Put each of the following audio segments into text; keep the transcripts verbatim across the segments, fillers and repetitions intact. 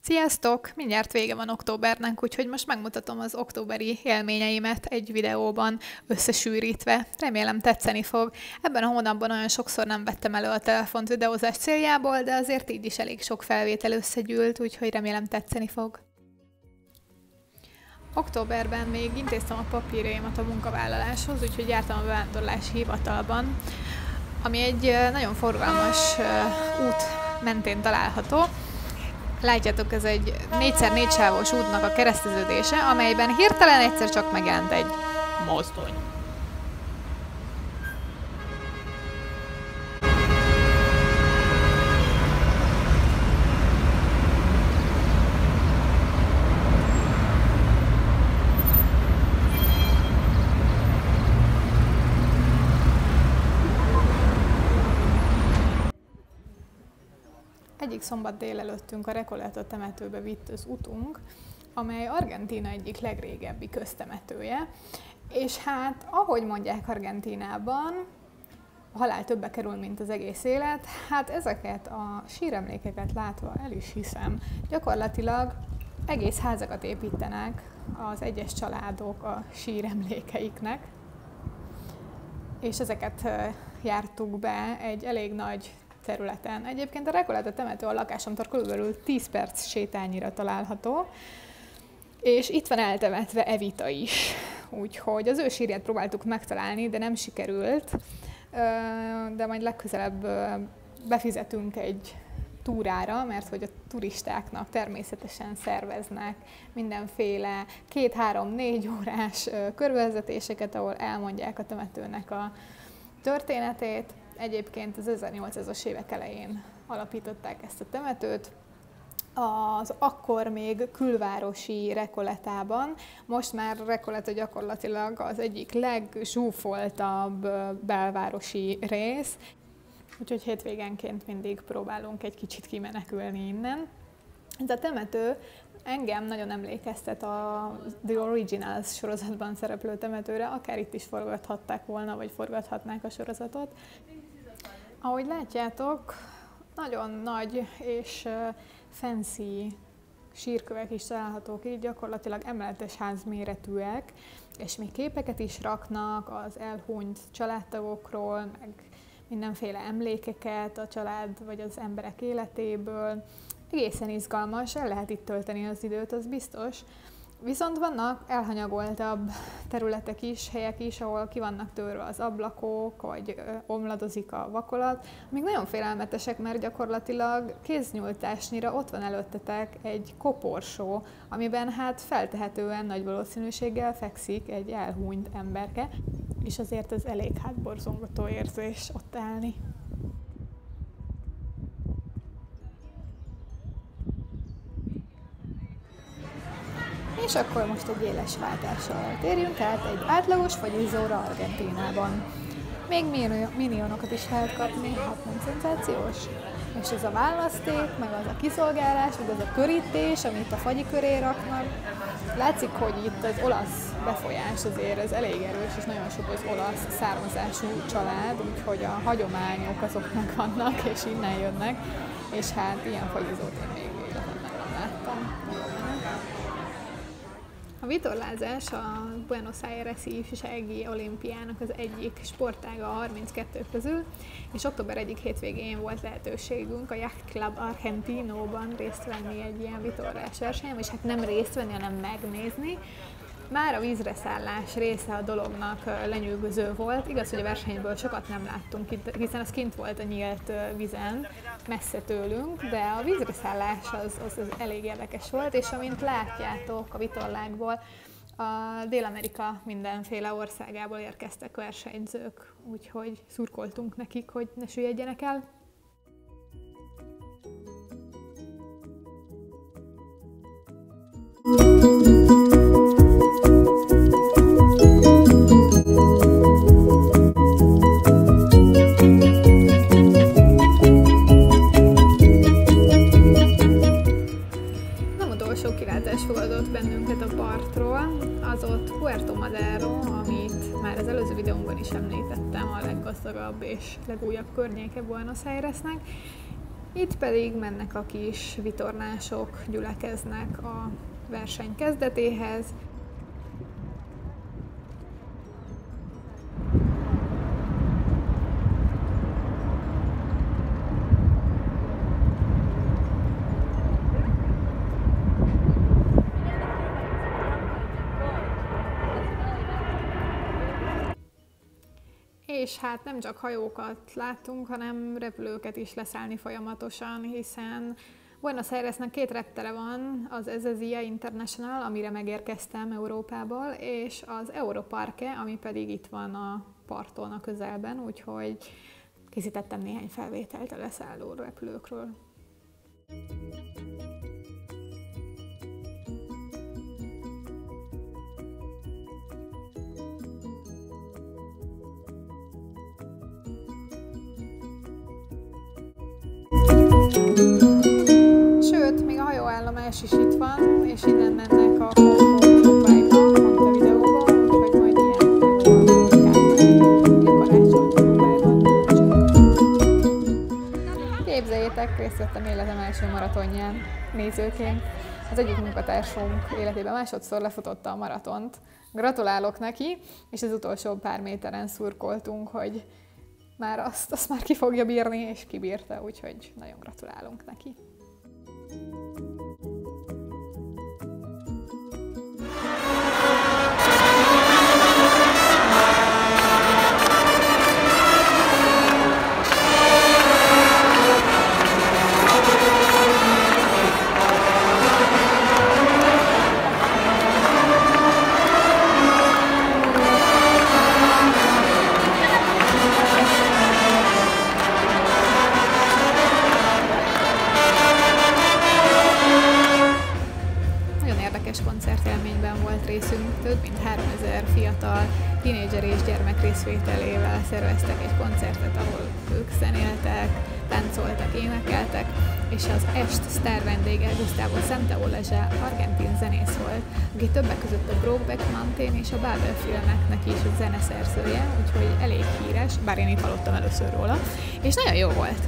Sziasztok! Mindjárt vége van októbernek, úgyhogy most megmutatom az októberi élményeimet egy videóban összesűrítve. Remélem tetszeni fog. Ebben a hónapban olyan sokszor nem vettem elő a telefont videózás céljából, de azért így is elég sok felvétel összegyűlt, úgyhogy remélem tetszeni fog. Októberben még intéztem a papírjaimat a munkavállaláshoz, úgyhogy jártam a bevándorlási hivatalban, ami egy nagyon forgalmas út mentén található. Látjátok, ez egy négy szer négy sávos útnak a kereszteződése, amelyben hirtelen egyszer csak megjelent egy mozdony. Egyik szombat délelőttünk a Recoleta temetőbe vitt az utunk, amely Argentína egyik legrégebbi köztemetője, és hát, ahogy mondják Argentínában, a halál többe kerül, mint az egész élet, hát ezeket a síremlékeket látva el is hiszem. Gyakorlatilag egész házakat építenek az egyes családok a síremlékeiknek, és ezeket jártuk be egy elég nagy területen. Egyébként a Recoleta temető a lakásomtól körülbelül tíz perc sétányira található, és itt van eltemetve Evita is. Úgyhogy az ő sírját próbáltuk megtalálni, de nem sikerült, de majd legközelebb befizetünk egy túrára, mert hogy a turistáknak természetesen szerveznek mindenféle két-három-négy órás körbevezetéseket, ahol elmondják a temetőnek a történetét. Egyébként az ezernyolcszázas évek elején alapították ezt a temetőt, az akkor még külvárosi Recoletában, most már Recoleta gyakorlatilag az egyik legzsúfoltabb belvárosi rész, úgyhogy hétvégenként mindig próbálunk egy kicsit kimenekülni innen. Ez a temető engem nagyon emlékeztet a The Originals sorozatban szereplő temetőre, akár itt is forgathatták volna, vagy forgathatnák a sorozatot. Ahogy látjátok, nagyon nagy és fancy sírkövek is találhatók így, gyakorlatilag emeletes ház méretűek, és még képeket is raknak az elhunyt családtagokról, meg mindenféle emlékeket a család vagy az emberek életéből. Egészen izgalmas, el lehet itt tölteni az időt, az biztos. Viszont vannak elhanyagoltabb területek is, helyek is, ahol ki vannak törve az ablakok, vagy omladozik a vakolat, amik nagyon félelmetesek, mert gyakorlatilag kéznyújtásnyira ott van előttetek egy koporsó, amiben hát feltehetően nagy valószínűséggel fekszik egy elhunyt emberke, és azért ez elég hátborzongató érzés ott állni. És akkor most egy éles váltással térjünk át egy átlagos fagyizóra Argentínában. Még minionokat is lehet kapni, hát nem szenzációs. És ez a választék, meg az a kiszolgálás, meg az a körítés, amit a fagyi köré raknak. Látszik, hogy itt az olasz befolyás azért ez elég erős, és nagyon sok az olasz származású család, úgyhogy a hagyományok azok megvannak, és innen jönnek. És hát ilyen fagyizót én még életemben nem láttam. A vitorlázás a Buenos Aires-i ifjúsági olimpiának az egyik sportága a harminckettő közül, és október egyik hétvégén volt lehetőségünk a Yacht Club Argentinoban részt venni egy ilyen vitorlás versenyen, és hát nem részt venni, hanem megnézni. Már a vízre szállás része a dolognak lenyűgöző volt. Igaz, hogy a versenyből sokat nem láttunk, hiszen az kint volt a nyílt vízen, messze tőlünk, de a vízre szállás az, az, az elég érdekes volt, és amint látjátok a vitorlákból, a Dél-Amerika mindenféle országából érkeztek versenyzők, úgyhogy szurkoltunk nekik, hogy ne süllyedjenek el. Fogadott bennünket a partról, az ott Puerto Madero, amit már az előző videómban is említettem, a leggazdagabb és legújabb környéke Buenos Airesnek. Itt pedig mennek a kis vitorlások, gyülekeznek a verseny kezdetéhez. És hát nem csak hajókat láttunk, hanem repülőket is leszállni folyamatosan, hiszen Buenos Airesnek két reptere van, az Ezeiza International, amire megérkeztem Európából, és az Europarque, ami pedig itt van a parton a közelben, úgyhogy készítettem néhány felvételt a leszálló repülőkről. Sőt, még a hajóállomás is itt van, és innen mennek a Dubájba, mondta a videóban, úgyhogy majd ilyen Dubájban. Képzeljétek, részt vettem életem első maratonján nézőként. Az egyik munkatársunk életében másodszor lefutotta a maratont. Gratulálok neki, és az utolsó pár méteren szurkoltunk, hogy már azt, azt már ki fogja bírni, és kibírta, úgyhogy nagyon gratulálunk neki. Koncertélményben volt részünk, több mint háromezer fiatal tínédzser és gyermek részvételével szerveztek egy koncertet, ahol ők zenéltek, táncoltak, énekeltek, és az est sztár vendége Gustavo Santaolalla, argentin zenész volt, aki többek között a Brokeback Mountain és a Babel filmeknek is a zeneszerzője, úgyhogy elég híres, bár én itt hallottam először róla, és nagyon jó volt.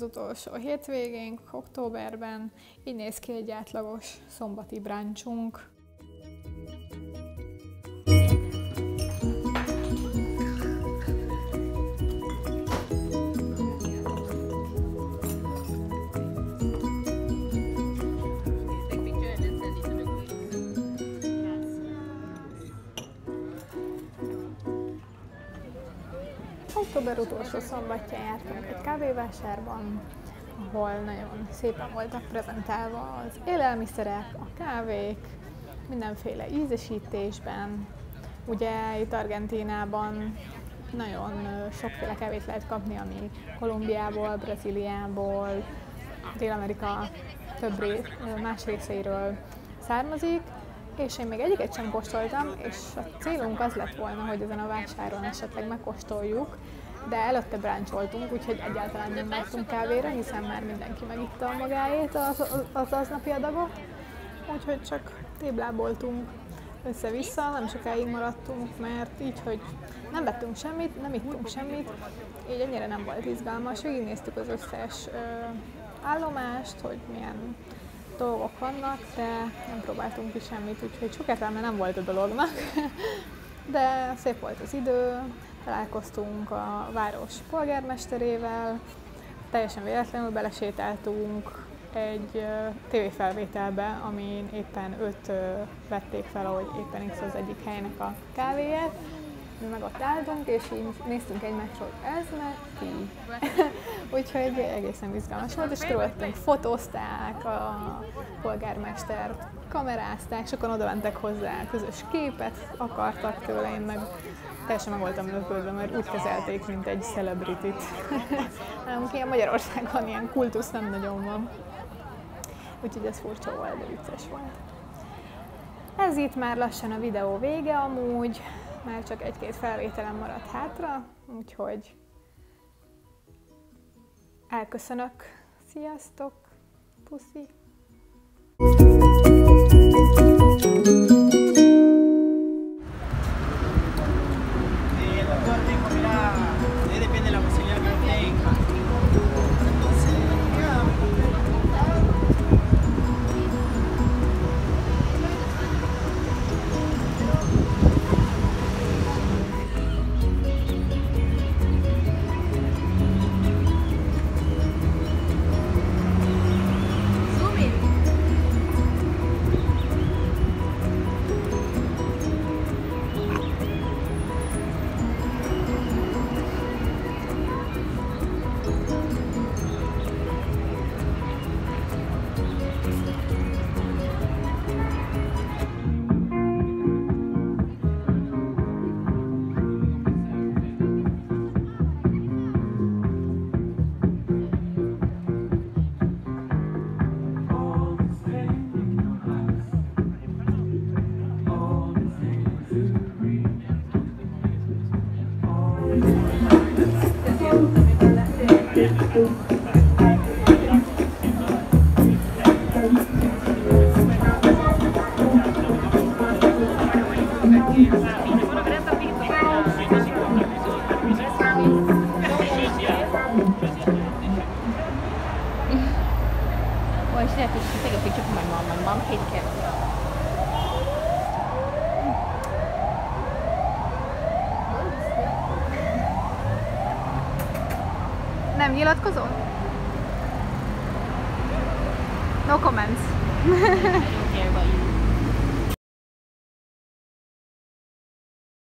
utolsó hétvégénk, októberben. Így néz ki egy átlagos szombati brunchunk. Október utolsó szombatján jártunk egy kávévásárban, ahol nagyon szépen voltak prezentálva az élelmiszerek, a kávék, mindenféle ízesítésben. Ugye itt Argentínában nagyon sokféle kávét lehet kapni, ami Kolumbiából, Brazíliából, Dél-Amerika több ré, más részeiről származik, és én még egyiket sem kóstoltam, és a célunk az lett volna, hogy ezen a vásáron esetleg megkóstoljuk, de előtte bruncholtunk, úgyhogy egyáltalán nem vártunk kávéra, hiszen már mindenki megitta magáét az, az aznapi adagot, úgyhogy csak tébláboltunk össze-vissza, nem sokáig maradtunk, mert így, hogy nem vettünk semmit, nem ittunk semmit, így ennyire nem volt izgalmas. Végignéztük az összes ö, állomást, hogy milyen dolgok vannak, de nem próbáltunk ki semmit, úgyhogy sok értelme nem volt a dolognak. De szép volt az idő, találkoztunk a város polgármesterével, teljesen véletlenül belesétáltunk egy tévéfelvételbe, amin éppen őt vették fel, ahogy éppen itt az egyik helynek a kávéját. Mi meg ott álltunk, és így néztünk egymásra, hogy ez meg ki. Úgyhogy egészen izgalmas volt, és körülöttünk fotózták, a polgármestert kamerázták, sokan oda mentek hozzá, közös képet akartak tőle, én meg teljesen meg voltam lepődve, mert úgy kezelték, mint egy celebrityt. Nálunk ilyen Magyarországon ilyen kultusz nem nagyon van. Úgyhogy ez furcsa volt, de vicces volt. Ez itt már lassan a videó vége amúgy, már csak egy-két felvételem maradt hátra, úgyhogy elköszönök. Sziasztok! Puszi! Well, she had to take a picture for my mom. My mom hated cats. Nem nyilatkozol? No comments.